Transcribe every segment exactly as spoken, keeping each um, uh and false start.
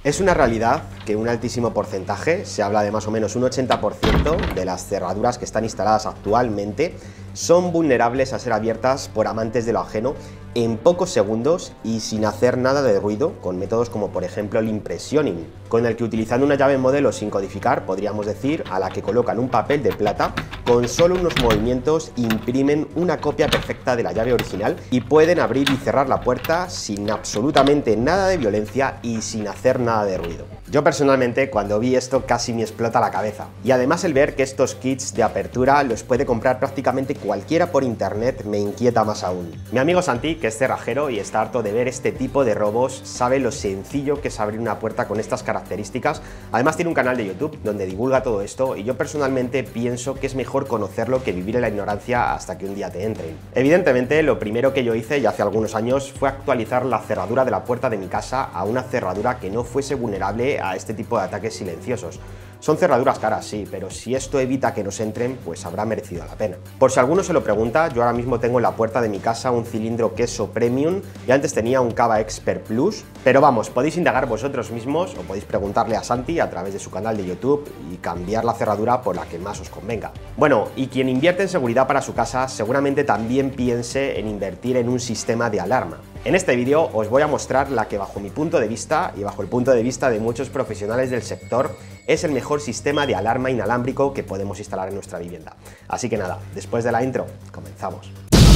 Es una realidad que un altísimo porcentaje, se habla de más o menos un ochenta por ciento de las cerraduras que están instaladas actualmente, son vulnerables a ser abiertas por amantes de lo ajeno en pocos segundos y sin hacer nada de ruido, con métodos como por ejemplo el impressioning, con el que utilizando una llave modelo sin codificar, podríamos decir, a la que colocan un papel de plata, con solo unos movimientos imprimen una copia perfecta de la llave original y pueden abrir y cerrar la puerta sin absolutamente nada de violencia y sin hacer nada de ruido. Yo personalmente cuando vi esto casi me explota la cabeza, y además el ver que estos kits de apertura los puede comprar prácticamente cualquiera por internet me inquieta más aún. Mi amigo Santi, que es cerrajero y está harto de ver este tipo de robos, sabe lo sencillo que es abrir una puerta con estas características. Además tiene un canal de YouTube donde divulga todo esto y yo personalmente pienso que es mejor conocerlo que vivir en la ignorancia hasta que un día te entren. Evidentemente lo primero que yo hice ya hace algunos años fue actualizar la cerradura de la puerta de mi casa a una cerradura que no fuese vulnerable a este tipo de ataques silenciosos. Son cerraduras caras, sí, pero si esto evita que nos entren, pues habrá merecido la pena. Por si alguno se lo pregunta, yo ahora mismo tengo en la puerta de mi casa un cilindro queso premium y antes tenía un Cava Expert Plus, pero vamos, podéis indagar vosotros mismos o podéis preguntarle a Santi a través de su canal de YouTube y cambiar la cerradura por la que más os convenga. Bueno, y quien invierte en seguridad para su casa seguramente también piense en invertir en un sistema de alarma. En este vídeo os voy a mostrar la que bajo mi punto de vista y bajo el punto de vista de muchos profesionales del sector es el mejor sistema de alarma inalámbrico que podemos instalar en nuestra vivienda. Así que nada, después de la intro, comenzamos.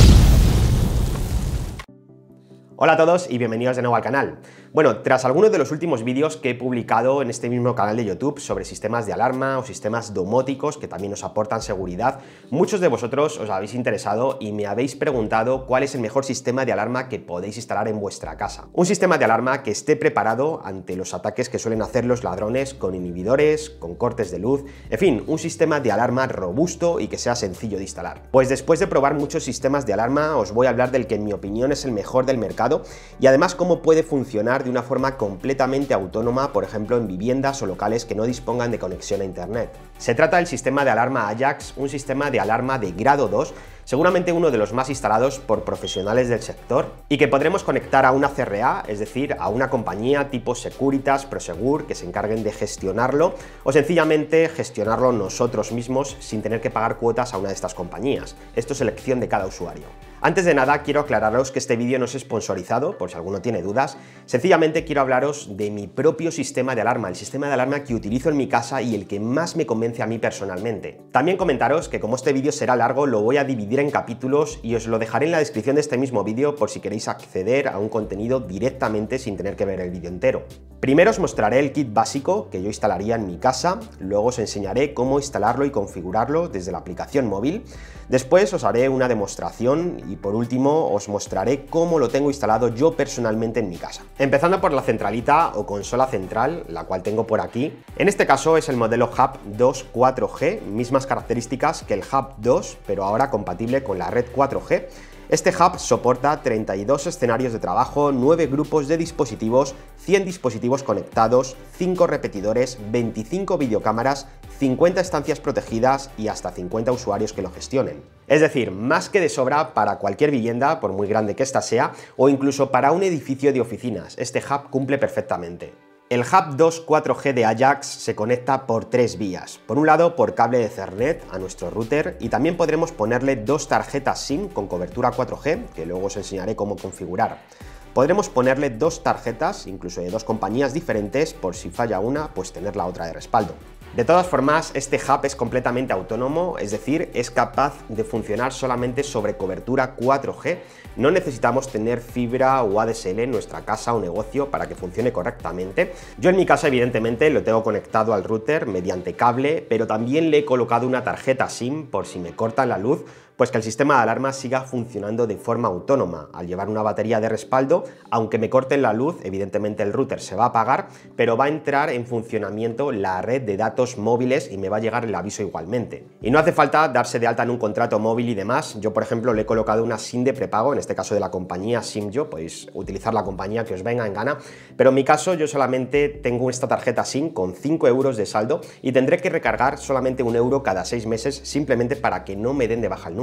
Hola a todos y bienvenidos de nuevo al canal. Bueno, tras algunos de los últimos vídeos que he publicado en este mismo canal de YouTube sobre sistemas de alarma o sistemas domóticos que también nos aportan seguridad, muchos de vosotros os habéis interesado y me habéis preguntado cuál es el mejor sistema de alarma que podéis instalar en vuestra casa. Un sistema de alarma que esté preparado ante los ataques que suelen hacer los ladrones con inhibidores, con cortes de luz, en fin, un sistema de alarma robusto y que sea sencillo de instalar. Pues después de probar muchos sistemas de alarma os voy a hablar del que en mi opinión es el mejor del mercado y además cómo puede funcionar de una forma completamente autónoma, por ejemplo en viviendas o locales que no dispongan de conexión a internet. Se trata del sistema de alarma Ajax, un sistema de alarma de grado dos, seguramente uno de los más instalados por profesionales del sector y que podremos conectar a una C R A, es decir, a una compañía tipo Securitas, Prosegur, que se encarguen de gestionarlo o sencillamente gestionarlo nosotros mismos sin tener que pagar cuotas a una de estas compañías. Esto es elección de cada usuario. Antes de nada quiero aclararos que este vídeo no es sponsorizado, por si alguno tiene dudas, sencillamente quiero hablaros de mi propio sistema de alarma, el sistema de alarma que utilizo en mi casa y el que más me convence a mí personalmente. También comentaros que como este vídeo será largo lo voy a dividir en capítulos y os lo dejaré en la descripción de este mismo vídeo por si queréis acceder a un contenido directamente sin tener que ver el vídeo entero. Primero os mostraré el kit básico que yo instalaría en mi casa, luego os enseñaré cómo instalarlo y configurarlo desde la aplicación móvil, después os haré una demostración y por último os mostraré cómo lo tengo instalado yo personalmente en mi casa. Empezando por la centralita o consola central, la cual tengo por aquí. En este caso es el modelo Hub dos cuatro G, mismas características que el Hub dos, pero ahora compatible con la red cuatro G. Este hub soporta treinta y dos escenarios de trabajo, nueve grupos de dispositivos, cien dispositivos conectados, cinco repetidores, veinticinco videocámaras, cincuenta estancias protegidas y hasta cincuenta usuarios que lo gestionen. Es decir, más que de sobra para cualquier vivienda, por muy grande que ésta sea, o incluso para un edificio de oficinas. Este hub cumple perfectamente. El Hub dos cuatro G de Ajax se conecta por tres vías. Por un lado, por cable de Ethernet a nuestro router y también podremos ponerle dos tarjetas SIM con cobertura cuatro G, que luego os enseñaré cómo configurar. Podremos ponerle dos tarjetas, incluso de dos compañías diferentes, por si falla una, pues tener la otra de respaldo. De todas formas, este hub es completamente autónomo, es decir, es capaz de funcionar solamente sobre cobertura cuatro G. No necesitamos tener fibra o A D S L en nuestra casa o negocio para que funcione correctamente. Yo en mi casa, evidentemente, lo tengo conectado al router mediante cable, pero también le he colocado una tarjeta SIM por si me cortan la luz, pues que el sistema de alarma siga funcionando de forma autónoma. Al llevar una batería de respaldo, aunque me corten la luz, evidentemente el router se va a apagar, pero va a entrar en funcionamiento la red de datos móviles y me va a llegar el aviso igualmente. Y no hace falta darse de alta en un contrato móvil y demás. Yo, por ejemplo, le he colocado una SIM de prepago, en este caso de la compañía SIMyo, podéis utilizar la compañía que os venga en gana, pero en mi caso yo solamente tengo esta tarjeta SIM con cinco euros de saldo y tendré que recargar solamente un euro cada seis meses simplemente para que no me den de baja el número.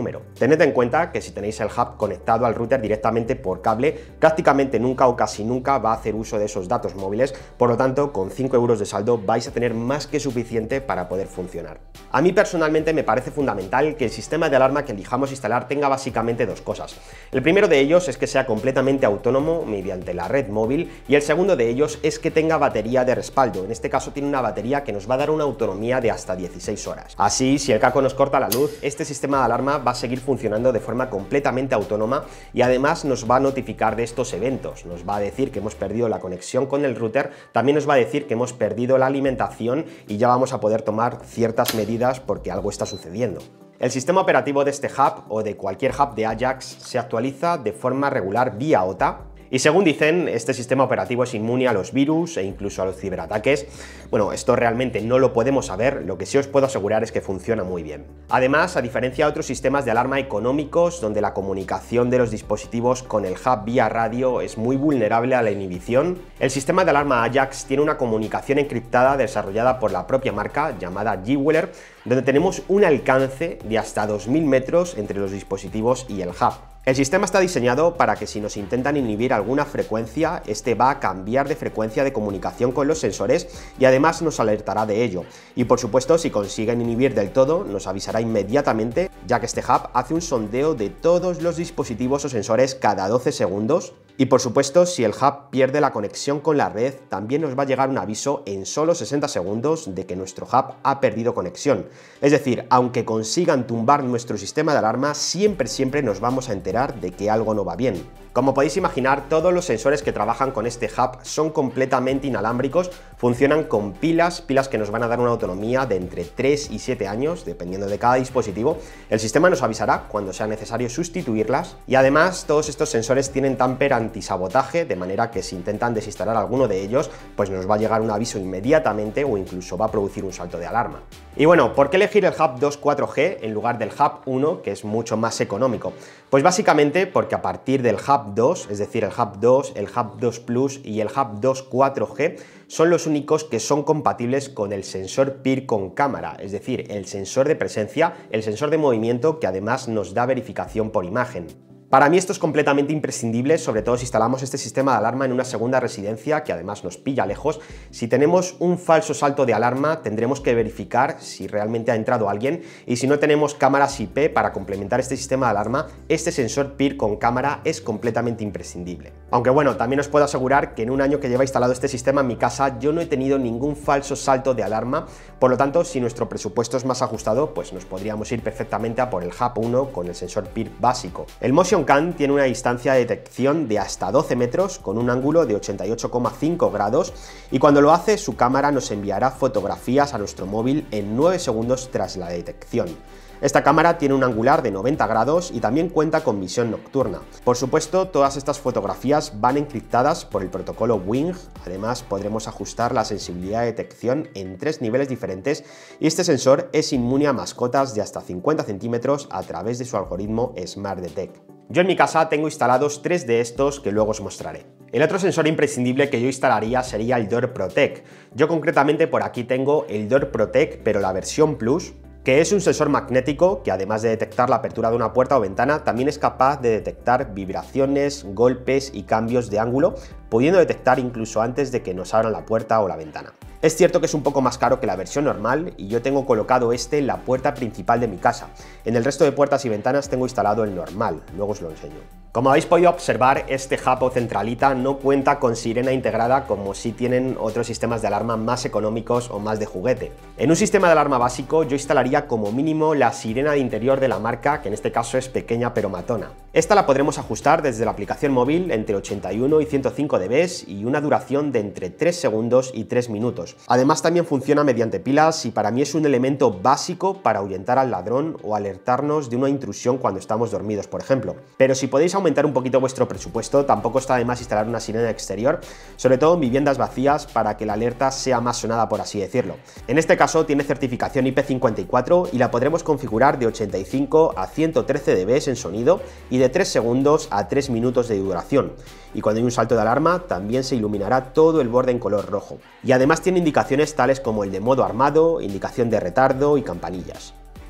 número. Tened en cuenta que si tenéis el hub conectado al router directamente por cable, prácticamente nunca o casi nunca va a hacer uso de esos datos móviles, por lo tanto con cinco euros de saldo vais a tener más que suficiente para poder funcionar. A mí personalmente me parece fundamental que el sistema de alarma que elijamos instalar tenga básicamente dos cosas. El primero de ellos es que sea completamente autónomo mediante la red móvil y el segundo de ellos es que tenga batería de respaldo. En este caso tiene una batería que nos va a dar una autonomía de hasta dieciséis horas. Así, si el caco nos corta la luz, este sistema de alarma va a seguir funcionando de forma completamente autónoma y además nos va a notificar de estos eventos. Nos va a decir que hemos perdido la conexión con el router, también nos va a decir que hemos perdido la alimentación y ya vamos a poder tomar ciertas medidas porque algo está sucediendo. El sistema operativo de este hub o de cualquier hub de Ajax se actualiza de forma regular vía O T A. Y según dicen, este sistema operativo es inmune a los virus e incluso a los ciberataques. Bueno, esto realmente no lo podemos saber, lo que sí os puedo asegurar es que funciona muy bien. Además, a diferencia de otros sistemas de alarma económicos, donde la comunicación de los dispositivos con el hub vía radio es muy vulnerable a la inhibición, el sistema de alarma Ajax tiene una comunicación encriptada desarrollada por la propia marca, llamada G-Weller, donde tenemos un alcance de hasta dos mil metros entre los dispositivos y el hub. El sistema está diseñado para que si nos intentan inhibir alguna frecuencia, este va a cambiar de frecuencia de comunicación con los sensores y además nos alertará de ello. Y por supuesto, si consiguen inhibir del todo, nos avisará inmediatamente, ya que este hub hace un sondeo de todos los dispositivos o sensores cada doce segundos. Y por supuesto, si el hub pierde la conexión con la red, también nos va a llegar un aviso en solo sesenta segundos de que nuestro hub ha perdido conexión. Es decir, aunque consigan tumbar nuestro sistema de alarma, siempre siempre nos vamos a enterar de que algo no va bien. Como podéis imaginar, todos los sensores que trabajan con este hub son completamente inalámbricos, funcionan con pilas, pilas que nos van a dar una autonomía de entre tres y siete años, dependiendo de cada dispositivo. El sistema nos avisará cuando sea necesario sustituirlas y además todos estos sensores tienen tamper antisabotaje, de manera que si intentan desinstalar alguno de ellos, pues nos va a llegar un aviso inmediatamente o incluso va a producir un salto de alarma. Y bueno, ¿por qué elegir el hub dos cuatro G en lugar del hub uno, que es mucho más económico? Pues básicamente porque a partir del hub dos, es decir, el hub dos, el hub dos Plus y el hub dos cuatro G, son los únicos que son compatibles con el sensor P I R con cámara, es decir, el sensor de presencia, el sensor de movimiento que además nos da verificación por imagen. Para mí esto es completamente imprescindible, sobre todo si instalamos este sistema de alarma en una segunda residencia que además nos pilla lejos. Si tenemos un falso salto de alarma, tendremos que verificar si realmente ha entrado alguien, y si no tenemos cámaras I P para complementar este sistema de alarma, este sensor P I R con cámara es completamente imprescindible. Aunque bueno, también os puedo asegurar que en un año que lleva instalado este sistema en mi casa yo no he tenido ningún falso salto de alarma, por lo tanto si nuestro presupuesto es más ajustado, pues nos podríamos ir perfectamente a por el hub uno con el sensor P I R básico. El Motion Cam tiene una distancia de detección de hasta doce metros con un ángulo de ochenta y ocho coma cinco grados y cuando lo hace su cámara nos enviará fotografías a nuestro móvil en nueve segundos tras la detección. Esta cámara tiene un angular de noventa grados y también cuenta con visión nocturna. Por supuesto, todas estas fotografías van encriptadas por el protocolo Wing, además podremos ajustar la sensibilidad de detección en tres niveles diferentes y este sensor es inmune a mascotas de hasta cincuenta centímetros a través de su algoritmo Smart Detect. Yo en mi casa tengo instalados tres de estos que luego os mostraré. El otro sensor imprescindible que yo instalaría sería el Door Protect. Yo concretamente por aquí tengo el Door Protect, pero la versión Plus, que es un sensor magnético que además de detectar la apertura de una puerta o ventana, también es capaz de detectar vibraciones, golpes y cambios de ángulo, pudiendo detectar incluso antes de que nos abran la puerta o la ventana. Es cierto que es un poco más caro que la versión normal y yo tengo colocado este en la puerta principal de mi casa. En el resto de puertas y ventanas tengo instalado el normal, luego os lo enseño. Como habéis podido observar, este hub o centralita no cuenta con sirena integrada como sí tienen otros sistemas de alarma más económicos o más de juguete. En un sistema de alarma básico yo instalaría como mínimo la sirena de interior de la marca, que en este caso es pequeña pero matona. Esta la podremos ajustar desde la aplicación móvil entre ochenta y uno y ciento cinco decibelios y una duración de entre tres segundos y tres minutos. Además también funciona mediante pilas y para mí es un elemento básico para ahuyentar al ladrón o alertarnos de una intrusión cuando estamos dormidos, por ejemplo. Pero si podéis aumentar un poquito vuestro presupuesto, tampoco está de más instalar una sirena exterior, sobre todo en viviendas vacías, para que la alerta sea más sonada, por así decirlo. En este caso tiene certificación I P cincuenta y cuatro y la podremos configurar de ochenta y cinco a ciento trece decibelios en sonido y de tres segundos a tres minutos de duración. Y cuando hay un salto de alarma también se iluminará todo el borde en color rojo. Y además tiene indicaciones tales como el de modo armado, indicación de retardo y campanillas.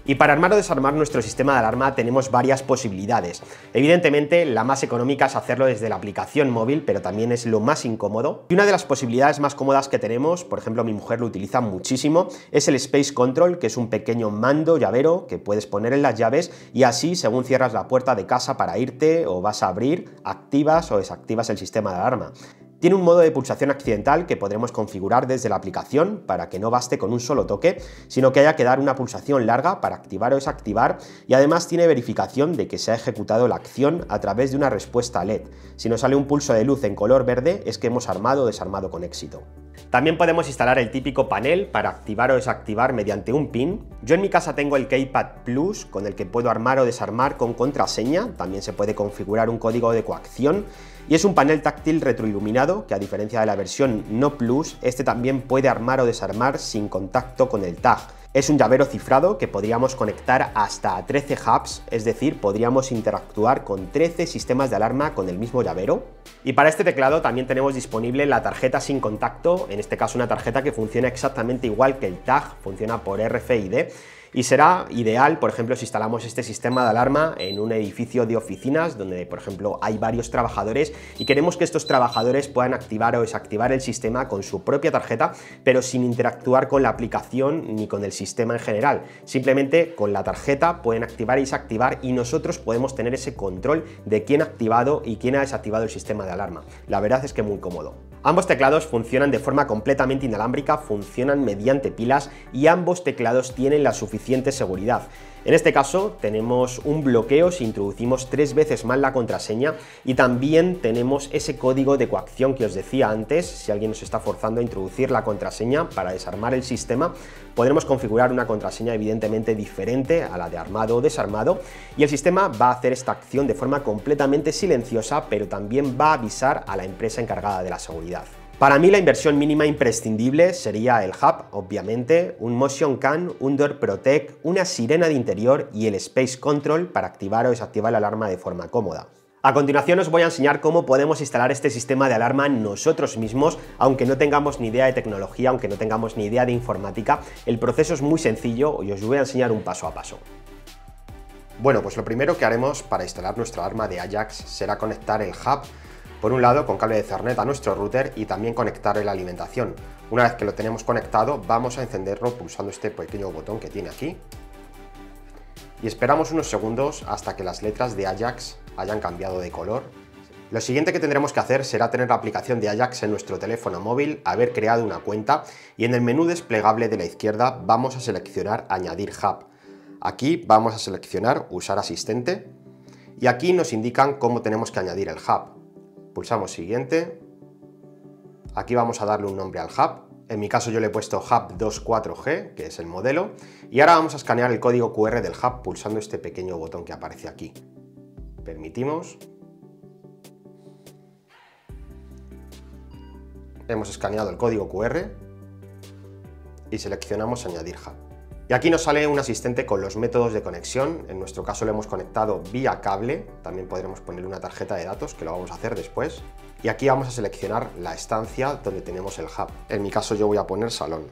Y para armar o desarmar nuestro sistema de alarma tenemos varias posibilidades. Evidentemente, la más económica es hacerlo desde la aplicación móvil, pero también es lo más incómodo. Y una de las posibilidades más cómodas que tenemos, por ejemplo, mi mujer lo utiliza muchísimo, es el Space Control, que es un pequeño mando llavero que puedes poner en las llaves y así, según cierras la puerta de casa para irte o vas a abrir, activas o desactivas el sistema de alarma. Tiene un modo de pulsación accidental que podremos configurar desde la aplicación para que no baste con un solo toque, sino que haya que dar una pulsación larga para activar o desactivar, y además tiene verificación de que se ha ejecutado la acción a través de una respuesta L E D. Si nos sale un pulso de luz en color verde es que hemos armado o desarmado con éxito. También podemos instalar el típico panel para activar o desactivar mediante un pin. Yo en mi casa tengo el Keypad Plus, con el que puedo armar o desarmar con contraseña. También se puede configurar un código de coacción. Y es un panel táctil retroiluminado que, a diferencia de la versión no Plus, este también puede armar o desarmar sin contacto con el tag. Es un llavero cifrado que podríamos conectar hasta a trece hubs, es decir, podríamos interactuar con trece sistemas de alarma con el mismo llavero. Y para este teclado también tenemos disponible la tarjeta sin contacto, en este caso una tarjeta que funciona exactamente igual que el tag, funciona por R F I D. Y será ideal, por ejemplo, si instalamos este sistema de alarma en un edificio de oficinas donde, por ejemplo, hay varios trabajadores y queremos que estos trabajadores puedan activar o desactivar el sistema con su propia tarjeta, pero sin interactuar con la aplicación ni con el sistema en general. Simplemente con la tarjeta pueden activar y desactivar y nosotros podemos tener ese control de quién ha activado y quién ha desactivado el sistema de alarma. La verdad es que muy cómodo. Ambos teclados funcionan de forma completamente inalámbrica, funcionan mediante pilas y ambos teclados tienen la suficiente seguridad. En este caso tenemos un bloqueo si introducimos tres veces mal la contraseña y también tenemos ese código de coacción que os decía antes. Si alguien nos está forzando a introducir la contraseña para desarmar el sistema, podremos configurar una contraseña evidentemente diferente a la de armado o desarmado y el sistema va a hacer esta acción de forma completamente silenciosa, pero también va a avisar a la empresa encargada de la seguridad. Para mí la inversión mínima imprescindible sería el hub, obviamente, un Motion Cam, un Door Protect, una sirena de interior y el Space Control para activar o desactivar la alarma de forma cómoda. A continuación os voy a enseñar cómo podemos instalar este sistema de alarma nosotros mismos, aunque no tengamos ni idea de tecnología, aunque no tengamos ni idea de informática. El proceso es muy sencillo y os voy a enseñar un paso a paso. Bueno, pues lo primero que haremos para instalar nuestra alarma de Ajax será conectar el hub, por un lado con cable de Ethernet a nuestro router y también conectarle la alimentación. Una vez que lo tenemos conectado, vamos a encenderlo pulsando este pequeño botón que tiene aquí. Y esperamos unos segundos hasta que las letras de Ajax hayan cambiado de color. Lo siguiente que tendremos que hacer será tener la aplicación de Ajax en nuestro teléfono móvil, haber creado una cuenta y en el menú desplegable de la izquierda vamos a seleccionar Añadir Hub. Aquí vamos a seleccionar Usar asistente y aquí nos indican cómo tenemos que añadir el hub. Pulsamos Siguiente, aquí vamos a darle un nombre al hub, en mi caso yo le he puesto Hub veinticuatro G, que es el modelo, y ahora vamos a escanear el código Q R del hub pulsando este pequeño botón que aparece aquí. Permitimos. Hemos escaneado el código Q R y seleccionamos Añadir hub. Y aquí nos sale un asistente con los métodos de conexión, en nuestro caso lo hemos conectado vía cable, también podremos ponerle una tarjeta de datos, que lo vamos a hacer después. Y aquí vamos a seleccionar la estancia donde tenemos el hub, en mi caso yo voy a poner salón.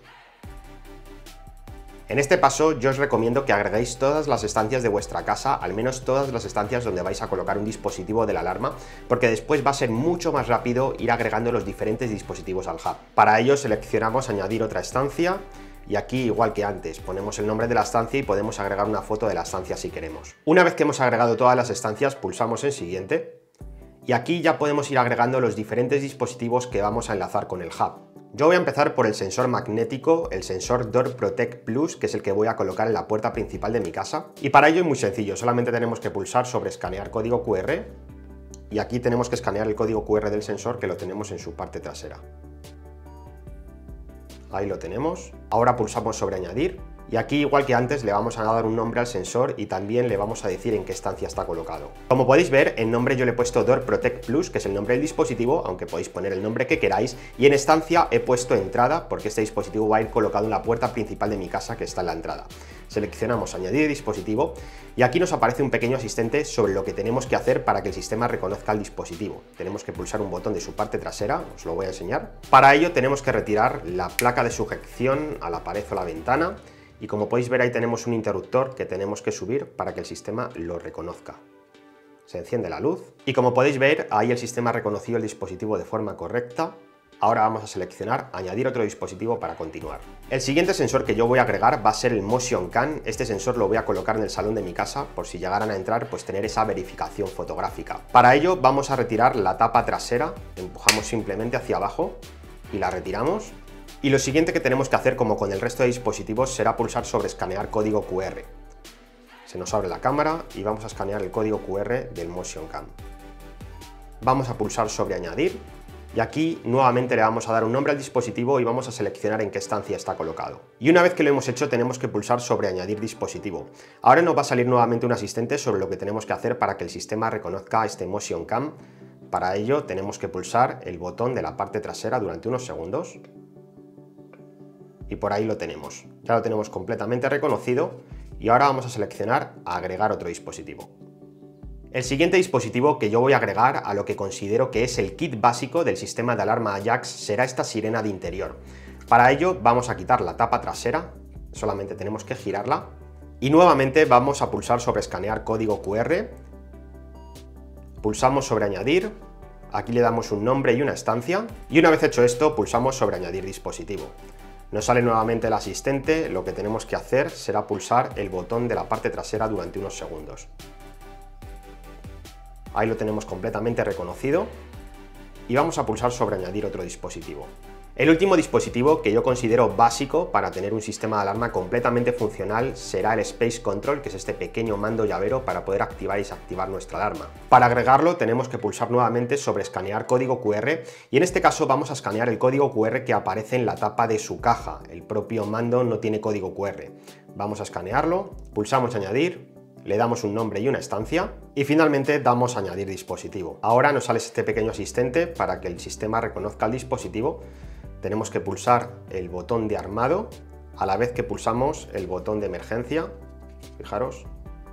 En este paso yo os recomiendo que agreguéis todas las estancias de vuestra casa, al menos todas las estancias donde vais a colocar un dispositivo de la alarma, porque después va a ser mucho más rápido ir agregando los diferentes dispositivos al hub. Para ello seleccionamos Añadir otra estancia, y aquí, igual que antes, ponemos el nombre de la estancia y podemos agregar una foto de la estancia si queremos. Una vez que hemos agregado todas las estancias, pulsamos en Siguiente y aquí ya podemos ir agregando los diferentes dispositivos que vamos a enlazar con el hub. Yo voy a empezar por el sensor magnético, el sensor Door Protect Plus, que es el que voy a colocar en la puerta principal de mi casa. Y para ello es muy sencillo, solamente tenemos que pulsar sobre Escanear código Q R y aquí tenemos que escanear el código Q R del sensor, que lo tenemos en su parte trasera. Ahí lo tenemos. Ahora pulsamos sobre Añadir y aquí, igual que antes, le vamos a dar un nombre al sensor y también le vamos a decir en qué estancia está colocado. Como podéis ver, en nombre yo le he puesto Door Protect Plus, que es el nombre del dispositivo, aunque podéis poner el nombre que queráis, y en estancia he puesto Entrada, porque este dispositivo va a ir colocado en la puerta principal de mi casa, que está en la entrada. Seleccionamos Añadir dispositivo y aquí nos aparece un pequeño asistente sobre lo que tenemos que hacer para que el sistema reconozca el dispositivo. Tenemos que pulsar un botón de su parte trasera, os lo voy a enseñar. Para ello tenemos que retirar la placa de sujeción a la pared o la ventana y como podéis ver ahí tenemos un interruptor que tenemos que subir para que el sistema lo reconozca. Se enciende la luz y como podéis ver ahí el sistema ha reconocido el dispositivo de forma correcta. Ahora vamos a seleccionar añadir otro dispositivo para continuar. El siguiente sensor que yo voy a agregar va a ser el Motion Cam. Este sensor lo voy a colocar en el salón de mi casa por si llegaran a entrar, pues tener esa verificación fotográfica. Para ello vamos a retirar la tapa trasera, empujamos simplemente hacia abajo y la retiramos. Y lo siguiente que tenemos que hacer, como con el resto de dispositivos, será pulsar sobre escanear código cu erre. Se nos abre la cámara y vamos a escanear el código cu erre del Motion Cam. Vamos a pulsar sobre añadir. Y aquí nuevamente le vamos a dar un nombre al dispositivo y vamos a seleccionar en qué estancia está colocado. Y una vez que lo hemos hecho tenemos que pulsar sobre añadir dispositivo. Ahora nos va a salir nuevamente un asistente sobre lo que tenemos que hacer para que el sistema reconozca este Motion Cam. Para ello tenemos que pulsar el botón de la parte trasera durante unos segundos. Y por ahí lo tenemos. Ya lo tenemos completamente reconocido y ahora vamos a seleccionar agregar otro dispositivo. El siguiente dispositivo que yo voy a agregar a lo que considero que es el kit básico del sistema de alarma Ajax será esta sirena de interior. Para ello vamos a quitar la tapa trasera, solamente tenemos que girarla y nuevamente vamos a pulsar sobre escanear código cu erre, pulsamos sobre añadir, aquí le damos un nombre y una estancia y una vez hecho esto pulsamos sobre añadir dispositivo. Nos sale nuevamente el asistente, lo que tenemos que hacer será pulsar el botón de la parte trasera durante unos segundos. Ahí lo tenemos completamente reconocido y vamos a pulsar sobre añadir otro dispositivo. El último dispositivo que yo considero básico para tener un sistema de alarma completamente funcional será el Space Control, que es este pequeño mando llavero para poder activar y desactivar nuestra alarma. Para agregarlo tenemos que pulsar nuevamente sobre escanear código cu erre y en este caso vamos a escanear el código cu erre que aparece en la tapa de su caja. El propio mando no tiene código cu erre. Vamos a escanearlo, pulsamos añadir, le damos un nombre y una estancia y finalmente damos a añadir dispositivo. Ahora nos sale este pequeño asistente para que el sistema reconozca el dispositivo. Tenemos que pulsar el botón de armado a la vez que pulsamos el botón de emergencia. Fijaros.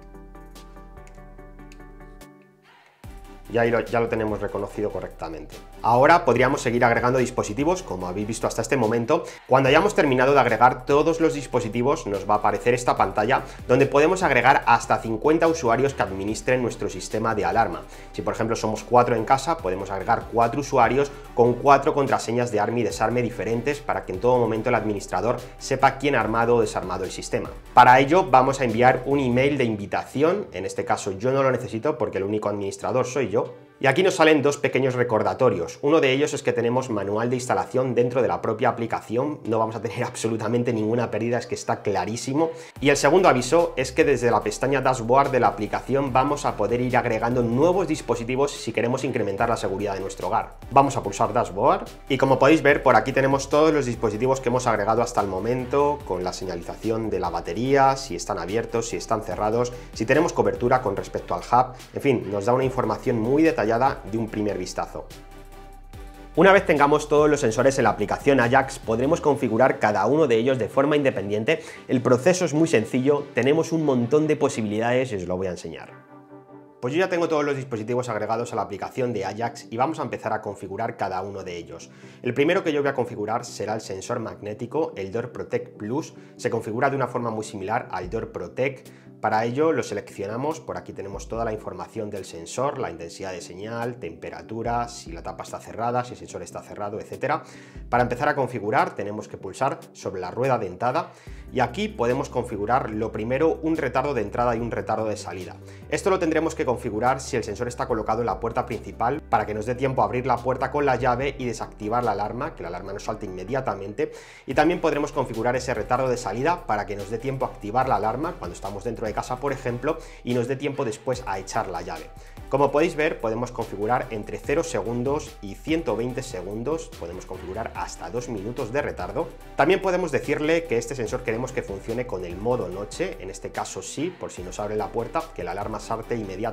Y ahí lo, ya lo tenemos reconocido correctamente. Ahora podríamos seguir agregando dispositivos, como habéis visto hasta este momento. Cuando hayamos terminado de agregar todos los dispositivos, nos va a aparecer esta pantalla donde podemos agregar hasta cincuenta usuarios que administren nuestro sistema de alarma. Si por ejemplo somos cuatro en casa, podemos agregar cuatro usuarios con cuatro contraseñas de arma y desarme diferentes para que en todo momento el administrador sepa quién ha armado o desarmado el sistema. Para ello vamos a enviar un email de invitación, en este caso yo no lo necesito porque el único administrador soy yo. Y aquí nos salen dos pequeños recordatorios. Uno de ellos es que tenemos manual de instalación dentro de la propia aplicación, no vamos a tener absolutamente ninguna pérdida, es que está clarísimo. Y el segundo aviso es que desde la pestaña Dashboard de la aplicación vamos a poder ir agregando nuevos dispositivos si queremos incrementar la seguridad de nuestro hogar. Vamos a pulsar Dashboard y como podéis ver por aquí tenemos todos los dispositivos que hemos agregado hasta el momento, con la señalización de la batería, si están abiertos, si están cerrados, si tenemos cobertura con respecto al hub, en fin, nos da una información muy detallada de un primer vistazo. Una vez tengamos todos los sensores en la aplicación Ajax, podremos configurar cada uno de ellos de forma independiente. El proceso es muy sencillo, tenemos un montón de posibilidades y os lo voy a enseñar. Pues yo ya tengo todos los dispositivos agregados a la aplicación de Ajax y vamos a empezar a configurar cada uno de ellos. El primero que yo voy a configurar será el sensor magnético, el Door Protect Plus. Se configura de una forma muy similar al Door Protect. Para ello lo seleccionamos, por aquí tenemos toda la información del sensor, la intensidad de señal, temperatura, si la tapa está cerrada, si el sensor está cerrado, etcétera. Para empezar a configurar tenemos que pulsar sobre la rueda dentada y aquí podemos configurar lo primero un retardo de entrada y un retardo de salida. Esto lo tendremos que configurar si el sensor está colocado en la puerta principal para que nos dé tiempo a abrir la puerta con la llave y desactivar la alarma, que la alarma nos salte inmediatamente. Y también podremos configurar ese retardo de salida para que nos dé tiempo a activar la alarma cuando estamos dentro de casa, por ejemplo, y nos dé tiempo después a echar la llave. Como podéis ver, podemos configurar entre cero segundos y ciento veinte segundos, podemos configurar hasta dos minutos de retardo. También podemos decirle que este sensor queremos que funcione con el modo noche, en este caso sí, por si nos abre la puerta, que la alarma salte inmediatamente.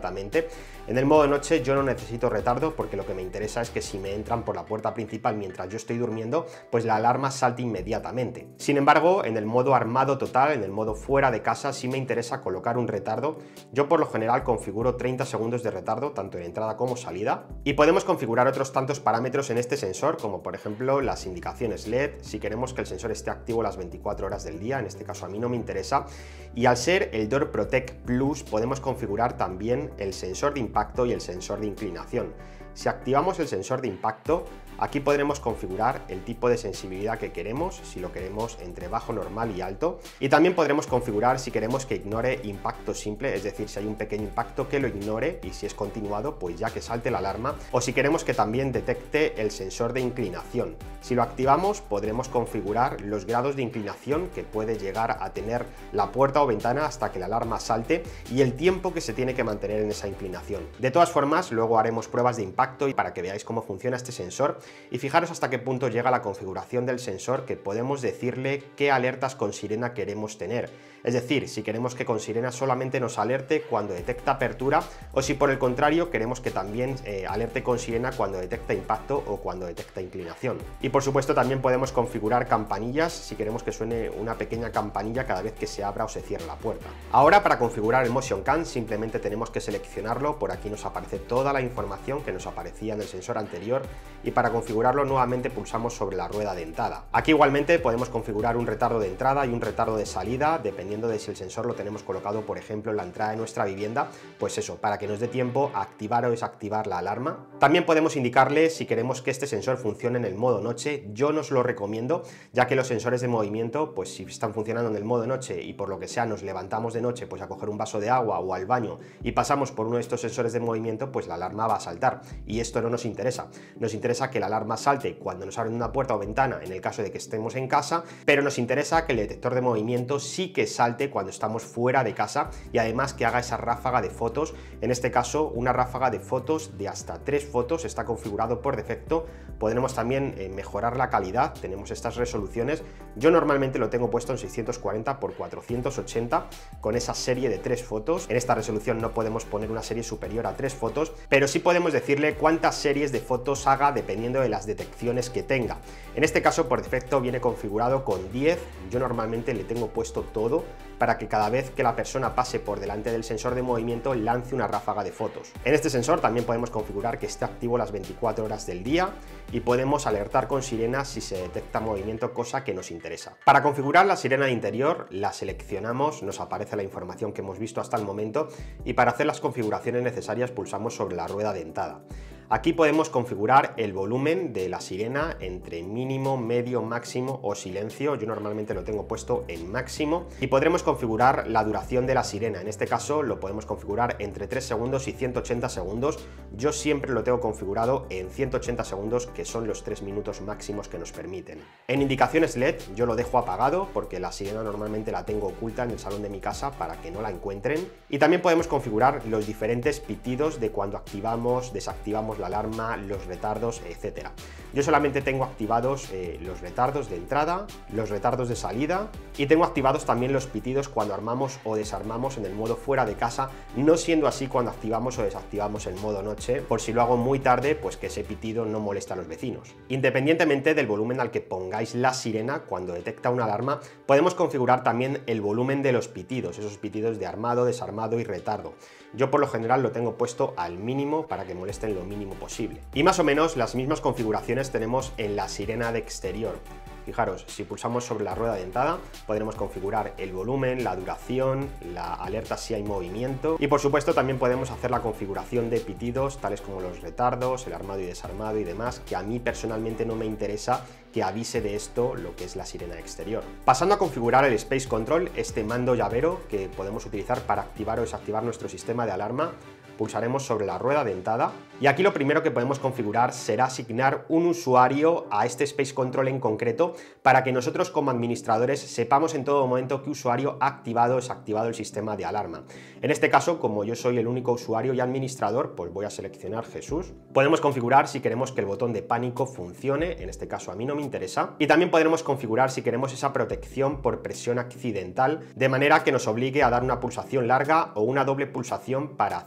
inmediatamente. En el modo noche yo no necesito retardo porque lo que me interesa es que si me entran por la puerta principal mientras yo estoy durmiendo, pues la alarma salte inmediatamente. Sin embargo, en el modo armado total, en el modo fuera de casa, sí me interesa colocar un retardo. Yo por lo general configuro treinta segundos de retardo, tanto en entrada como salida, y podemos configurar otros tantos parámetros en este sensor, como por ejemplo las indicaciones L E D, si queremos que el sensor esté activo las veinticuatro horas del día, en este caso a mí no me interesa, y al ser el Door Protect Plus podemos configurar también el sensor de impacto y el sensor de inclinación. Si activamos el sensor de impacto, aquí podremos configurar el tipo de sensibilidad que queremos, si lo queremos entre bajo, normal y alto, y también podremos configurar si queremos que ignore impacto simple, es decir, si hay un pequeño impacto que lo ignore y si es continuado, pues ya que salte la alarma, o si queremos que también detecte el sensor de inclinación. Si lo activamos, podremos configurar los grados de inclinación que puede llegar a tener la puerta o ventana hasta que la alarma salte y el tiempo que se tiene que mantener en esa inclinación. De todas formas, luego haremos pruebas de impacto y para que veáis cómo funciona este sensor. Y fijaros hasta qué punto llega la configuración del sensor, que podemos decirle qué alertas con sirena queremos tener. Es decir, si queremos que con sirena solamente nos alerte cuando detecta apertura, o si por el contrario queremos que también eh, alerte con sirena cuando detecta impacto o cuando detecta inclinación. Y por supuesto también podemos configurar campanillas si queremos que suene una pequeña campanilla cada vez que se abra o se cierre la puerta. Ahora, para configurar el Motion Cam simplemente tenemos que seleccionarlo. Por aquí nos aparece toda la información que nos aparecía en el sensor anterior, y para configurarlo nuevamente pulsamos sobre la rueda dentada. Aquí igualmente podemos configurar un retardo de entrada y un retardo de salida, dependiendo de si el sensor lo tenemos colocado, por ejemplo, en la entrada de nuestra vivienda, pues eso, para que nos dé tiempo a activar o desactivar la alarma. También podemos indicarle si queremos que este sensor funcione en el modo noche. Yo no os lo recomiendo, ya que los sensores de movimiento, pues si están funcionando en el modo noche y por lo que sea nos levantamos de noche pues a coger un vaso de agua o al baño y pasamos por uno de estos sensores de movimiento, pues la alarma va a saltar, y esto no nos interesa. Nos interesa que la alarma salte cuando nos abren una puerta o ventana en el caso de que estemos en casa, pero nos interesa que el detector de movimiento sí que salte cuando estamos fuera de casa, y además que haga esa ráfaga de fotos. En este caso, una ráfaga de fotos de hasta tres fotos está configurado por defecto. Podremos también eh, mejorar la calidad, tenemos estas resoluciones. Yo normalmente lo tengo puesto en seiscientos cuarenta por cuatrocientos ochenta con esa serie de tres fotos. En esta resolución no podemos poner una serie superior a tres fotos, pero sí podemos decirle cuántas series de fotos haga dependiendo de las detecciones que tenga. En este caso por defecto viene configurado con diez, yo normalmente le tengo puesto todo para que cada vez que la persona pase por delante del sensor de movimiento lance una ráfaga de fotos. En este sensor también podemos configurar que esté activo las veinticuatro horas del día y podemos alertar con sirena si se detecta movimiento, cosa que nos interesa. Para configurar la sirena de interior la seleccionamos, nos aparece la información que hemos visto hasta el momento, y para hacer las configuraciones necesarias pulsamos sobre la rueda dentada. Aquí podemos configurar el volumen de la sirena entre mínimo, medio, máximo o silencio. Yo normalmente lo tengo puesto en máximo, y podremos configurar la duración de la sirena. En este caso lo podemos configurar entre tres segundos y ciento ochenta segundos. Yo siempre lo tengo configurado en ciento ochenta segundos, que son los tres minutos máximos que nos permiten. En indicaciones L E D yo lo dejo apagado porque la sirena normalmente la tengo oculta en el salón de mi casa para que no la encuentren. Y también podemos configurar los diferentes pitidos de cuando activamos, desactivamos la alarma, los retardos, etcétera. Yo solamente tengo activados eh, los retardos de entrada, los retardos de salida, y tengo activados también los pitidos cuando armamos o desarmamos en el modo fuera de casa, no siendo así cuando activamos o desactivamos el modo noche, por si lo hago muy tarde, pues que ese pitido no molesta a los vecinos. Independientemente del volumen al que pongáis la sirena cuando detecta una alarma, podemos configurar también el volumen de los pitidos, esos pitidos de armado, desarmado y retardo. Yo por lo general lo tengo puesto al mínimo para que molesten lo mínimo posible. Y más o menos las mismas configuraciones tenemos en la sirena de exterior. Fijaros, si pulsamos sobre la rueda dentada podremos configurar el volumen, la duración, la alerta si hay movimiento, y por supuesto también podemos hacer la configuración de pitidos tales como los retardos, el armado y desarmado y demás, que a mí personalmente no me interesa que avise de esto lo que es la sirena exterior. Pasando a configurar el Space Control, este mando llavero que podemos utilizar para activar o desactivar nuestro sistema de alarma, pulsaremos sobre la rueda dentada, y aquí lo primero que podemos configurar será asignar un usuario a este Space Control en concreto, para que nosotros como administradores sepamos en todo momento qué usuario ha activado o desactivado el sistema de alarma. En este caso, como yo soy el único usuario y administrador, pues voy a seleccionar Jesús. Podemos configurar si queremos que el botón de pánico funcione, en este caso a mí no me interesa, y también podremos configurar si queremos esa protección por presión accidental, de manera que nos obligue a dar una pulsación larga o una doble pulsación para hacer las diferentes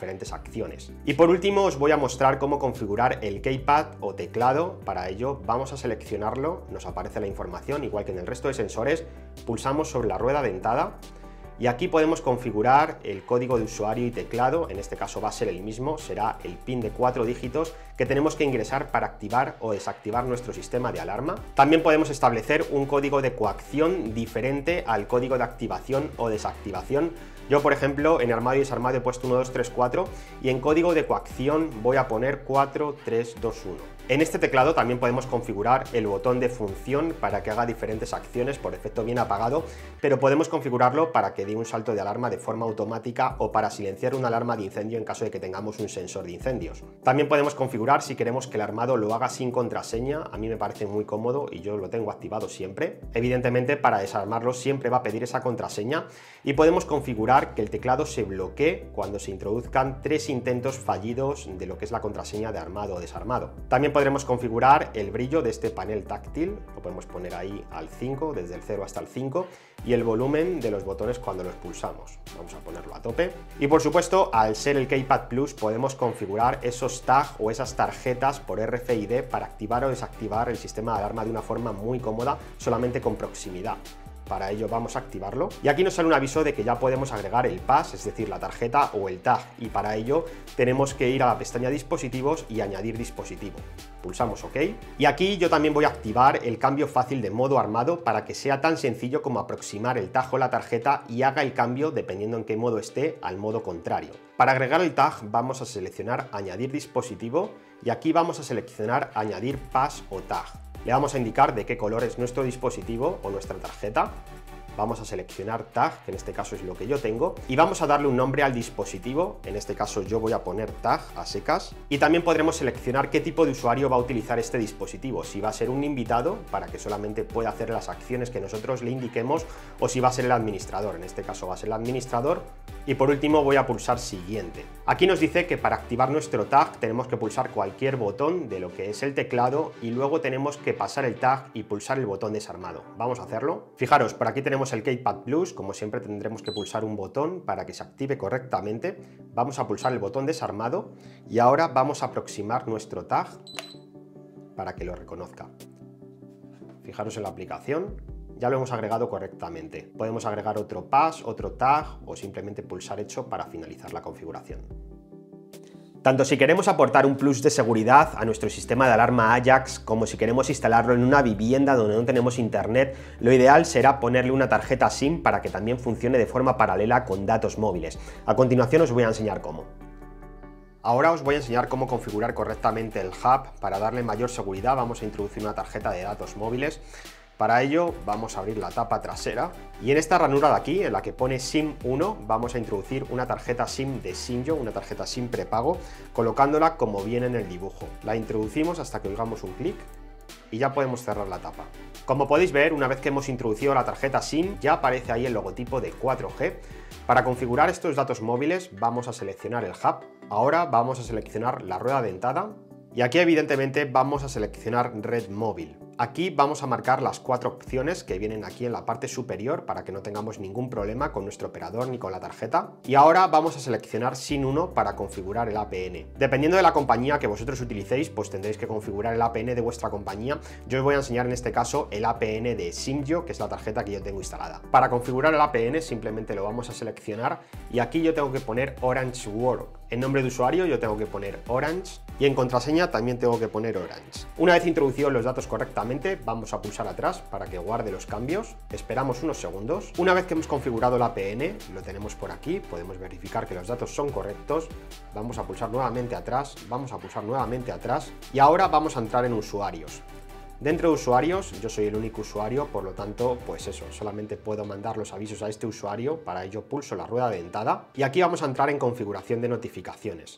diferentes acciones. Y por último os voy a mostrar cómo configurar el keypad o teclado. Para ello vamos a seleccionarlo, nos aparece la información, igual que en el resto de sensores, pulsamos sobre la rueda dentada. Y aquí podemos configurar el código de usuario y teclado, en este caso va a ser el mismo, será el pin de cuatro dígitos que tenemos que ingresar para activar o desactivar nuestro sistema de alarma. También podemos establecer un código de coacción diferente al código de activación o desactivación. Yo, por ejemplo, en armario y desarmado he puesto uno, dos, tres, cuatro y en código de coacción voy a poner cuatro, tres, dos, uno. En este teclado también podemos configurar el botón de función para que haga diferentes acciones, por defecto viene apagado, pero podemos configurarlo para que dé un salto de alarma de forma automática o para silenciar una alarma de incendio en caso de que tengamos un sensor de incendios. También podemos configurar si queremos que el armado lo haga sin contraseña, a mí me parece muy cómodo y yo lo tengo activado siempre. Evidentemente para desarmarlo siempre va a pedir esa contraseña y podemos configurar que el teclado se bloquee cuando se introduzcan tres intentos fallidos de lo que es la contraseña de armado o desarmado. También podremos configurar el brillo de este panel táctil, lo podemos poner ahí al cinco, desde el cero hasta el cinco, y el volumen de los botones cuando los pulsamos. Vamos a ponerlo a tope. Y por supuesto, al ser el Keypad Plus, podemos configurar esos tags o esas tarjetas por R F I D para activar o desactivar el sistema de alarma de una forma muy cómoda, solamente con proximidad. Para ello vamos a activarlo y aquí nos sale un aviso de que ya podemos agregar el pass, es decir, la tarjeta o el tag, y para ello tenemos que ir a la pestaña dispositivos y añadir dispositivo. Pulsamos OK y aquí yo también voy a activar el cambio fácil de modo armado para que sea tan sencillo como aproximar el tag o la tarjeta y haga el cambio dependiendo en qué modo esté al modo contrario. Para agregar el tag vamos a seleccionar añadir dispositivo y aquí vamos a seleccionar añadir pass o tag. Le vamos a indicar de qué color es nuestro dispositivo o nuestra tarjeta. Vamos a seleccionar tag, que en este caso es lo que yo tengo, y vamos a darle un nombre al dispositivo. En este caso yo voy a poner tag a secas, y también podremos seleccionar qué tipo de usuario va a utilizar este dispositivo, si va a ser un invitado para que solamente pueda hacer las acciones que nosotros le indiquemos, o si va a ser el administrador. En este caso va a ser el administrador. Y por último voy a pulsar siguiente. Aquí nos dice que para activar nuestro tag tenemos que pulsar cualquier botón de lo que es el teclado y luego tenemos que pasar el tag y pulsar el botón desarmado. Vamos a hacerlo. Fijaros, por aquí tenemos el Keypad Plus, como siempre tendremos que pulsar un botón para que se active correctamente. Vamos a pulsar el botón desarmado y ahora vamos a aproximar nuestro tag para que lo reconozca. Fijaros en la aplicación. Ya lo hemos agregado correctamente. Podemos agregar otro pass, otro tag o simplemente pulsar hecho para finalizar la configuración. Tanto si queremos aportar un plus de seguridad a nuestro sistema de alarma Ajax como si queremos instalarlo en una vivienda donde no tenemos internet, lo ideal será ponerle una tarjeta SIM para que también funcione de forma paralela con datos móviles. A continuación os voy a enseñar cómo. Ahora os voy a enseñar cómo configurar correctamente el hub. Para darle mayor seguridad vamos a introducir una tarjeta de datos móviles. Para ello vamos a abrir la tapa trasera y en esta ranura de aquí, en la que pone SIM uno, vamos a introducir una tarjeta SIM de Simyo, una tarjeta SIM prepago, colocándola como viene en el dibujo. La introducimos hasta que oigamos un clic y ya podemos cerrar la tapa. Como podéis ver, una vez que hemos introducido la tarjeta SIM, ya aparece ahí el logotipo de cuatro G. Para configurar estos datos móviles vamos a seleccionar el hub. Ahora vamos a seleccionar la rueda dentada y aquí evidentemente vamos a seleccionar red móvil. Aquí vamos a marcar las cuatro opciones que vienen aquí en la parte superior para que no tengamos ningún problema con nuestro operador ni con la tarjeta. Y ahora vamos a seleccionar SIM uno para configurar el A P N. Dependiendo de la compañía que vosotros utilicéis, pues tendréis que configurar el A P N de vuestra compañía. Yo os voy a enseñar en este caso el A P N de Simyo, que es la tarjeta que yo tengo instalada. Para configurar el A P N simplemente lo vamos a seleccionar y aquí yo tengo que poner Orange World. En nombre de usuario yo tengo que poner Orange y en contraseña también tengo que poner Orange. Una vez introducidos los datos correctamente, vamos a pulsar atrás para que guarde los cambios. Esperamos unos segundos. Una vez que hemos configurado el A P N, lo tenemos por aquí, podemos verificar que los datos son correctos. Vamos a pulsar nuevamente atrás, vamos a pulsar nuevamente atrás y ahora vamos a entrar en usuarios. Dentro de usuarios, yo soy el único usuario, por lo tanto, pues eso, solamente puedo mandar los avisos a este usuario. Para ello pulso la rueda dentada y aquí vamos a entrar en configuración de notificaciones.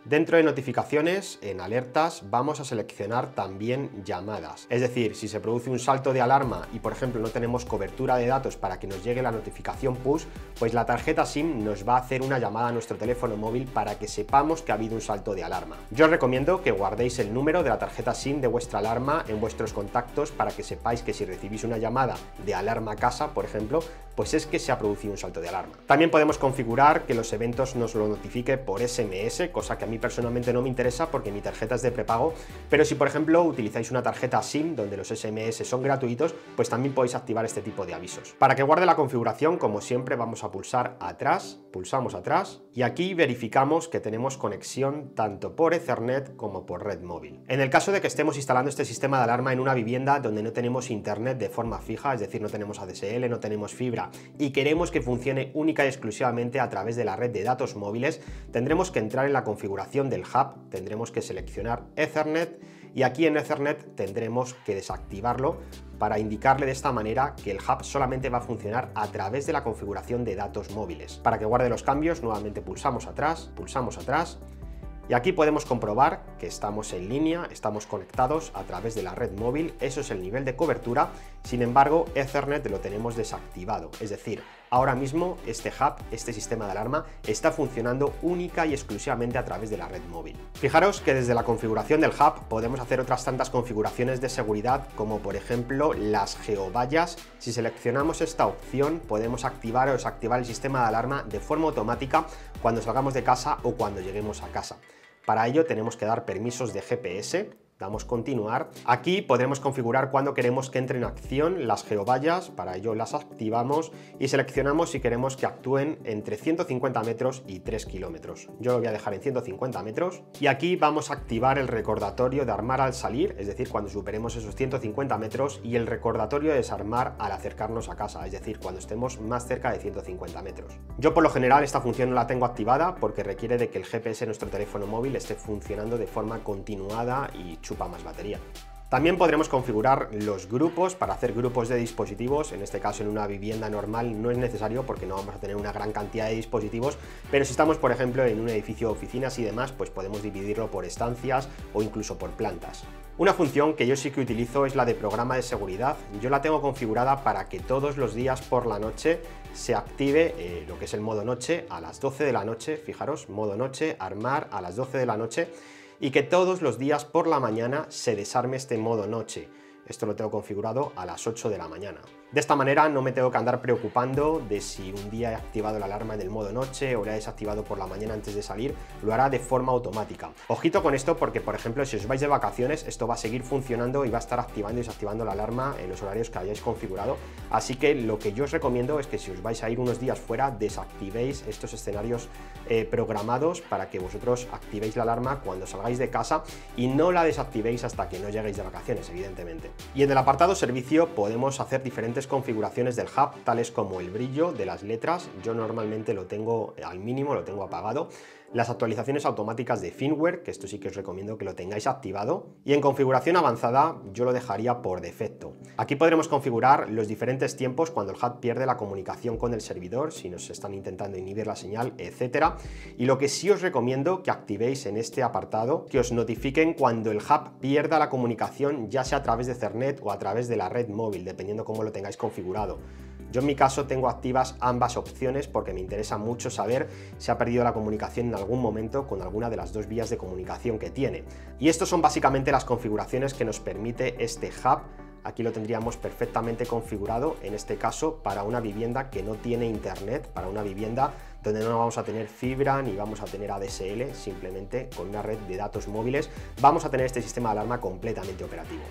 Dentro de notificaciones, en alertas, vamos a seleccionar también llamadas. Es decir, si se produce un salto de alarma y, por ejemplo, no tenemos cobertura de datos para que nos llegue la notificación push, pues la tarjeta SIM nos va a hacer una llamada a nuestro teléfono móvil para que sepamos que ha habido un salto de alarma. Yo os recomiendo que guardéis el número de la tarjeta SIM de vuestra alarma en vuestros contactos para que sepáis que si recibís una llamada de alarma a casa, por ejemplo, pues es que se ha producido un salto de alarma. También podemos configurar que los eventos nos lo notifique por S M S, cosa que a mí personalmente no me interesa porque mi tarjeta es de prepago, pero si por ejemplo utilizáis una tarjeta SIM donde los S M S son gratuitos, pues también podéis activar este tipo de avisos. Para que guarde la configuración, como siempre, vamos a pulsar atrás, pulsamos atrás y aquí verificamos que tenemos conexión tanto por Ethernet como por red móvil. En el caso de que estemos instalando este sistema de alarma en una vivienda donde no tenemos internet de forma fija, es decir, no tenemos A D S L, no tenemos fibra y queremos que funcione única y exclusivamente a través de la red de datos móviles, tendremos que entrar en la configuración del hub, tendremos que seleccionar Ethernet y aquí en Ethernet tendremos que desactivarlo para indicarle de esta manera que el hub solamente va a funcionar a través de la configuración de datos móviles. Para que guarde los cambios, nuevamente pulsamos atrás, pulsamos atrás y aquí podemos comprobar que estamos en línea, estamos conectados a través de la red móvil, eso es el nivel de cobertura. Sin embargo, Ethernet lo tenemos desactivado, es decir, ahora mismo este hub, este sistema de alarma, está funcionando única y exclusivamente a través de la red móvil. Fijaros que desde la configuración del hub podemos hacer otras tantas configuraciones de seguridad, como por ejemplo las geovallas. Si seleccionamos esta opción, podemos activar o desactivar el sistema de alarma de forma automática cuando salgamos de casa o cuando lleguemos a casa. Para ello tenemos que dar permisos de G P S, damos continuar. Aquí podremos configurar cuándo queremos que entre en acción las geovallas, para ello las activamos y seleccionamos si queremos que actúen entre ciento cincuenta metros y tres kilómetros. Yo lo voy a dejar en ciento cincuenta metros y aquí vamos a activar el recordatorio de armar al salir, es decir, cuando superemos esos ciento cincuenta metros, y el recordatorio de desarmar al acercarnos a casa, es decir, cuando estemos más cerca de ciento cincuenta metros. Yo por lo general esta función no la tengo activada porque requiere de que el G P S de nuestro teléfono móvil esté funcionando de forma continuada y chupa más batería. También podremos configurar los grupos para hacer grupos de dispositivos. En este caso, en una vivienda normal no es necesario porque no vamos a tener una gran cantidad de dispositivos, pero si estamos, por ejemplo, en un edificio de oficinas y demás, pues podemos dividirlo por estancias o incluso por plantas. Una función que yo sí que utilizo es la de programa de seguridad. Yo la tengo configurada para que todos los días por la noche se active eh, lo que es el modo noche a las doce de la noche. Fijaros, modo noche, armar a las doce de la noche. Y que todos los días por la mañana se desarme este modo noche. Esto lo tengo configurado a las ocho de la mañana. De esta manera no me tengo que andar preocupando de si un día he activado la alarma en el modo noche o la he desactivado por la mañana antes de salir, lo hará de forma automática. Ojito con esto porque, por ejemplo, si os vais de vacaciones, esto va a seguir funcionando y va a estar activando y desactivando la alarma en los horarios que hayáis configurado. Así que lo que yo os recomiendo es que si os vais a ir unos días fuera, desactivéis estos escenarios eh, programados para que vosotros activéis la alarma cuando salgáis de casa y no la desactivéis hasta que no lleguéis de vacaciones, evidentemente. Y en el apartado servicio podemos hacer diferentes configuraciones del hub, tales como el brillo de las letras. Yo normalmente lo tengo al mínimo, lo tengo apagado. Las actualizaciones automáticas de firmware, que esto sí que os recomiendo que lo tengáis activado. Y en configuración avanzada yo lo dejaría por defecto. Aquí podremos configurar los diferentes tiempos cuando el hub pierde la comunicación con el servidor, si nos están intentando inhibir la señal, etcétera. Y lo que sí os recomiendo que activéis en este apartado, que os notifiquen cuando el hub pierda la comunicación, ya sea a través de Ethernet o a través de la red móvil, dependiendo cómo lo tengáis configurado. Yo en mi caso tengo activas ambas opciones porque me interesa mucho saber si ha perdido la comunicación en algún momento con alguna de las dos vías de comunicación que tiene. Y estos son básicamente las configuraciones que nos permite este hub. Aquí lo tendríamos perfectamente configurado, en este caso para una vivienda que no tiene internet, para una vivienda donde no vamos a tener fibra ni vamos a tener A D S L, simplemente con una red de datos móviles vamos a tener este sistema de alarma completamente operativo.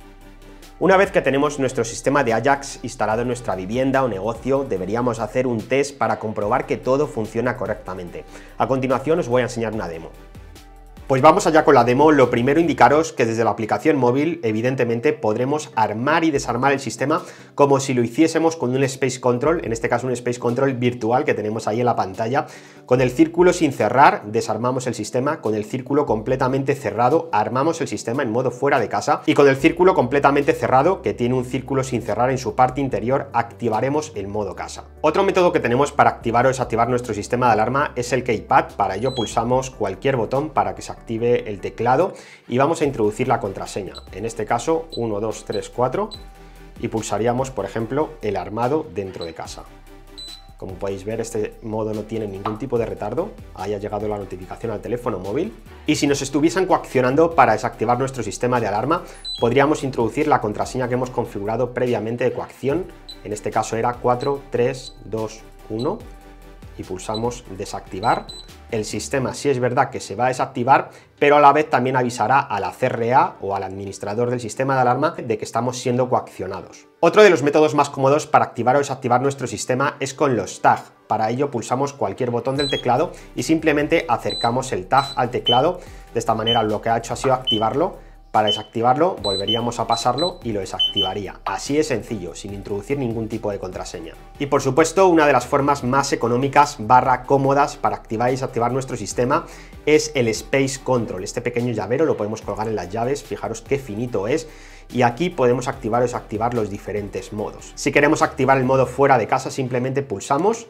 Una vez que tenemos nuestro sistema de Ajax instalado en nuestra vivienda o negocio, deberíamos hacer un test para comprobar que todo funciona correctamente. A continuación os voy a enseñar una demo. Pues vamos allá con la demo. Lo primero, indicaros que desde la aplicación móvil, evidentemente, podremos armar y desarmar el sistema como si lo hiciésemos con un Space Control, en este caso un Space Control virtual que tenemos ahí en la pantalla. Con el círculo sin cerrar, desarmamos el sistema, con el círculo completamente cerrado, armamos el sistema en modo fuera de casa, y con el círculo completamente cerrado, que tiene un círculo sin cerrar en su parte interior, activaremos el modo casa. Otro método que tenemos para activar o desactivar nuestro sistema de alarma es el keypad. Para ello pulsamos cualquier botón para que se active el teclado y vamos a introducir la contraseña, en este caso uno dos tres cuatro, y pulsaríamos, por ejemplo, el armado dentro de casa. Como podéis ver, este modo no tiene ningún tipo de retardo, ahí ha llegado la notificación al teléfono móvil, y si nos estuviesen coaccionando para desactivar nuestro sistema de alarma, podríamos introducir la contraseña que hemos configurado previamente de coacción, en este caso era cuatro tres dos uno, y pulsamos desactivar. El sistema sí es verdad que se va a desactivar, pero a la vez también avisará a la C R A o al administrador del sistema de alarma de que estamos siendo coaccionados. Otro de los métodos más cómodos para activar o desactivar nuestro sistema es con los tag. Para ello pulsamos cualquier botón del teclado y simplemente acercamos el tag al teclado. De esta manera lo que ha hecho ha sido activarlo. Para desactivarlo volveríamos a pasarlo y lo desactivaría. Así es sencillo, sin introducir ningún tipo de contraseña. Y por supuesto, una de las formas más económicas barra cómodas para activar y desactivar nuestro sistema es el Space Control. Este pequeño llavero lo podemos colgar en las llaves, fijaros qué finito es, y aquí podemos activar o desactivar los diferentes modos. Si queremos activar el modo fuera de casa, simplemente pulsamos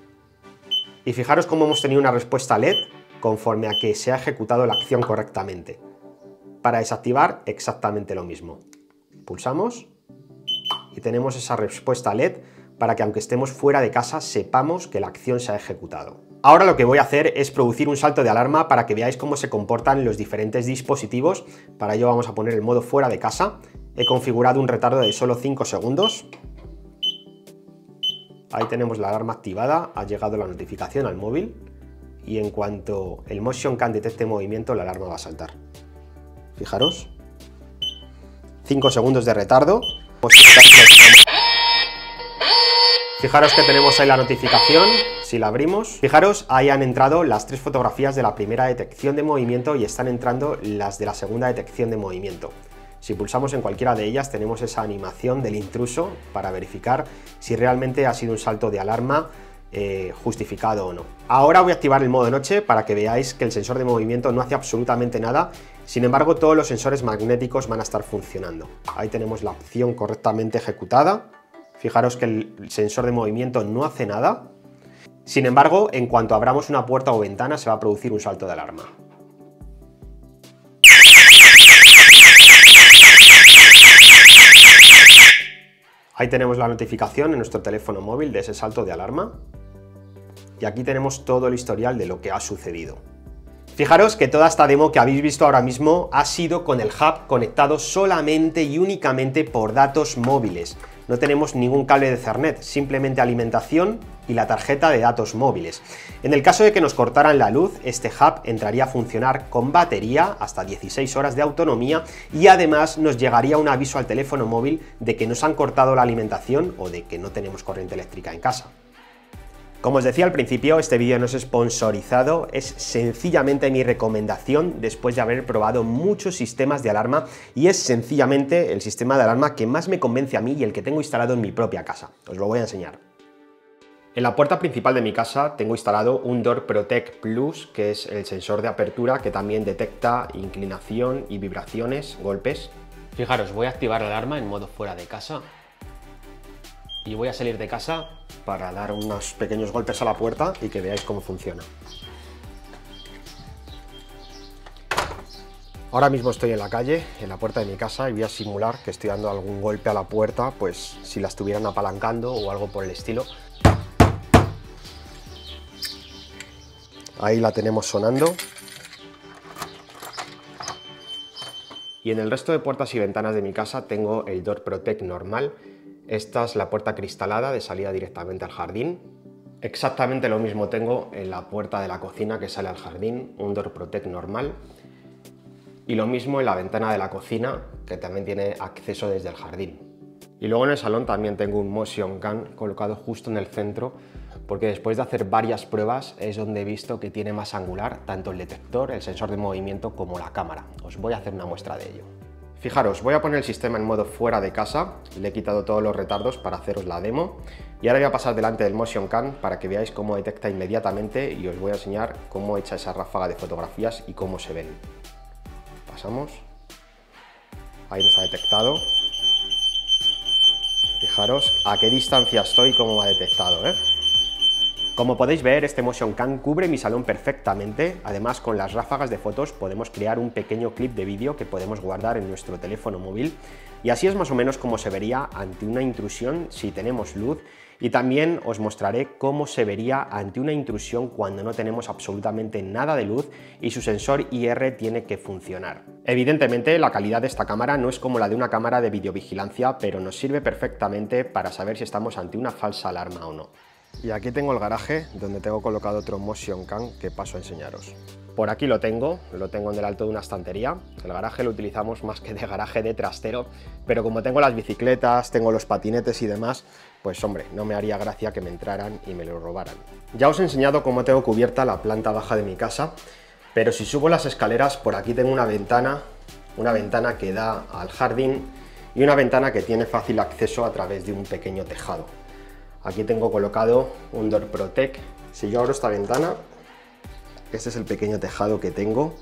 y fijaros cómo hemos tenido una respuesta L E D conforme a que se ha ejecutado la acción correctamente. Para desactivar, exactamente lo mismo. Pulsamos y tenemos esa respuesta L E D para que aunque estemos fuera de casa sepamos que la acción se ha ejecutado. Ahora lo que voy a hacer es producir un salto de alarma para que veáis cómo se comportan los diferentes dispositivos. Para ello vamos a poner el modo fuera de casa. He configurado un retardo de solo cinco segundos. Ahí tenemos la alarma activada, ha llegado la notificación al móvil y en cuanto el Motion Cam detecte movimiento, la alarma va a saltar. Fijaros, cinco segundos de retardo. Fijaros que tenemos ahí la notificación, si la abrimos. Fijaros, ahí han entrado las tres fotografías de la primera detección de movimiento y están entrando las de la segunda detección de movimiento. Si pulsamos en cualquiera de ellas tenemos esa animación del intruso para verificar si realmente ha sido un salto de alarma Eh, justificado o no. Ahora voy a activar el modo noche para que veáis que el sensor de movimiento no hace absolutamente nada. Sin embargo, todos los sensores magnéticos van a estar funcionando. Ahí tenemos la opción correctamente ejecutada. Fijaros que el sensor de movimiento no hace nada. Sin embargo, en cuanto abramos una puerta o ventana se va a producir un salto de alarma. Ahí tenemos la notificación en nuestro teléfono móvil de ese salto de alarma. Y aquí tenemos todo el historial de lo que ha sucedido. Fijaros que toda esta demo que habéis visto ahora mismo ha sido con el hub conectado solamente y únicamente por datos móviles. No tenemos ningún cable de Ethernet, simplemente alimentación y la tarjeta de datos móviles. En el caso de que nos cortaran la luz, este hub entraría a funcionar con batería hasta dieciséis horas de autonomía y además nos llegaría un aviso al teléfono móvil de que nos han cortado la alimentación o de que no tenemos corriente eléctrica en casa. Como os decía al principio, este vídeo no es sponsorizado, es sencillamente mi recomendación después de haber probado muchos sistemas de alarma y es sencillamente el sistema de alarma que más me convence a mí y el que tengo instalado en mi propia casa. Os lo voy a enseñar. En la puerta principal de mi casa tengo instalado un Door Protect Plus, que es el sensor de apertura que también detecta inclinación y vibraciones, golpes. Fijaros, voy a activar la alarma en modo fuera de casa y voy a salir de casa para dar unos pequeños golpes a la puerta y que veáis cómo funciona. Ahora mismo estoy en la calle, en la puerta de mi casa, y voy a simular que estoy dando algún golpe a la puerta, pues si la estuvieran apalancando o algo por el estilo. Ahí la tenemos sonando. Y en el resto de puertas y ventanas de mi casa tengo el Door Protect normal. Esta es la puerta cristalada de salida directamente al jardín. Exactamente lo mismo tengo en la puerta de la cocina que sale al jardín, un Door Protect normal. Y lo mismo en la ventana de la cocina, que también tiene acceso desde el jardín. Y luego en el salón también tengo un Motion Cam colocado justo en el centro porque después de hacer varias pruebas es donde he visto que tiene más angular tanto el detector, el sensor de movimiento como la cámara. Os voy a hacer una muestra de ello. Fijaros, voy a poner el sistema en modo fuera de casa, le he quitado todos los retardos para haceros la demo y ahora voy a pasar delante del Motion Cam para que veáis cómo detecta inmediatamente y os voy a enseñar cómo echa esa ráfaga de fotografías y cómo se ven. Pasamos, ahí nos ha detectado. Fijaros a qué distancia estoy y cómo me ha detectado, ¿eh? Como podéis ver, este Motion Cam cubre mi salón perfectamente. Además, con las ráfagas de fotos podemos crear un pequeño clip de vídeo que podemos guardar en nuestro teléfono móvil. Y así es más o menos como se vería ante una intrusión si tenemos luz. Y también os mostraré cómo se vería ante una intrusión cuando no tenemos absolutamente nada de luz y su sensor I R tiene que funcionar. Evidentemente, la calidad de esta cámara no es como la de una cámara de videovigilancia, pero nos sirve perfectamente para saber si estamos ante una falsa alarma o no. Y aquí tengo el garaje donde tengo colocado otro Motion Cam que paso a enseñaros. Por aquí lo tengo, lo tengo en el alto de una estantería. El garaje lo utilizamos más que de garaje de trastero, pero como tengo las bicicletas, tengo los patinetes y demás, pues hombre, no me haría gracia que me entraran y me lo robaran. Ya os he enseñado cómo tengo cubierta la planta baja de mi casa, pero si subo las escaleras, por aquí tengo una ventana, una ventana que da al jardín y una ventana que tiene fácil acceso a través de un pequeño tejado. Aquí tengo colocado un Door Protect. Si yo abro esta ventana, este es el pequeño tejado que tengo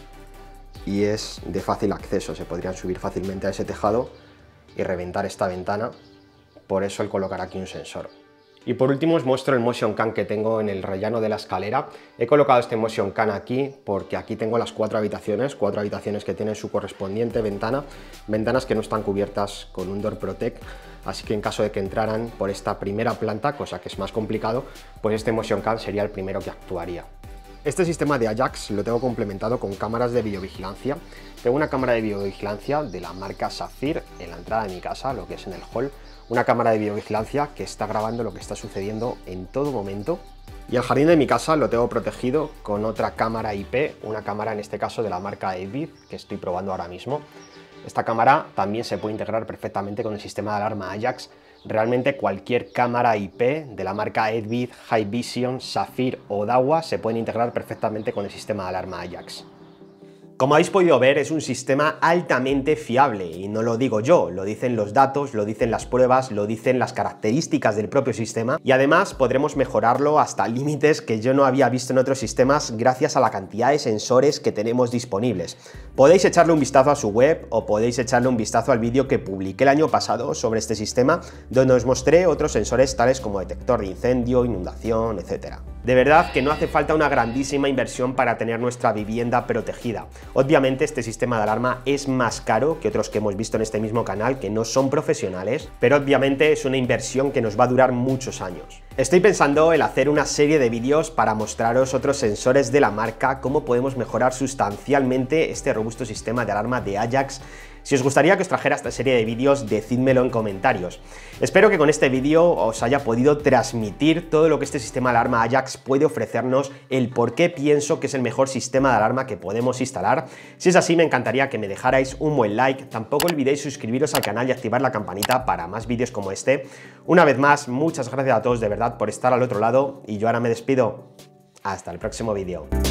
y es de fácil acceso. Se podrían subir fácilmente a ese tejado y reventar esta ventana. Por eso el colocar aquí un sensor. Y por último os muestro el Motion Cam que tengo en el rellano de la escalera. He colocado este Motion Cam aquí porque aquí tengo las cuatro habitaciones, cuatro habitaciones que tienen su correspondiente ventana, ventanas que no están cubiertas con un Door Protect, así que en caso de que entraran por esta primera planta, cosa que es más complicado, pues este Motion Cam sería el primero que actuaría. Este sistema de Ajax lo tengo complementado con cámaras de videovigilancia. Tengo una cámara de videovigilancia de la marca Saphir en la entrada de mi casa, lo que es en el hall. Una cámara de videovigilancia que está grabando lo que está sucediendo en todo momento. Y el jardín de mi casa lo tengo protegido con otra cámara I P, una cámara en este caso de la marca Edvid, que estoy probando ahora mismo. Esta cámara también se puede integrar perfectamente con el sistema de alarma Ajax. Realmente cualquier cámara I P de la marca Edvid, Hikvision, Saphir o Dahua se pueden integrar perfectamente con el sistema de alarma Ajax. Como habéis podido ver, es un sistema altamente fiable y no lo digo yo, lo dicen los datos, lo dicen las pruebas, lo dicen las características del propio sistema y además podremos mejorarlo hasta límites que yo no había visto en otros sistemas gracias a la cantidad de sensores que tenemos disponibles. Podéis echarle un vistazo a su web o podéis echarle un vistazo al vídeo que publiqué el año pasado sobre este sistema, donde os mostré otros sensores tales como detector de incendio, inundación, etcétera. De verdad que no hace falta una grandísima inversión para tener nuestra vivienda protegida. Obviamente este sistema de alarma es más caro que otros que hemos visto en este mismo canal que no son profesionales, pero obviamente es una inversión que nos va a durar muchos años. Estoy pensando en hacer una serie de vídeos para mostraros otros sensores de la marca, cómo podemos mejorar sustancialmente este robusto sistema de alarma de Ajax. Si os gustaría que os trajera esta serie de vídeos, decídmelo en comentarios. Espero que con este vídeo os haya podido transmitir todo lo que este sistema de alarma Ajax puede ofrecernos, el por qué pienso que es el mejor sistema de alarma que podemos instalar. Si es así, me encantaría que me dejarais un buen like. Tampoco olvidéis suscribiros al canal y activar la campanita para más vídeos como este. Una vez más, muchas gracias a todos de verdad por estar al otro lado y yo ahora me despido. Hasta el próximo vídeo.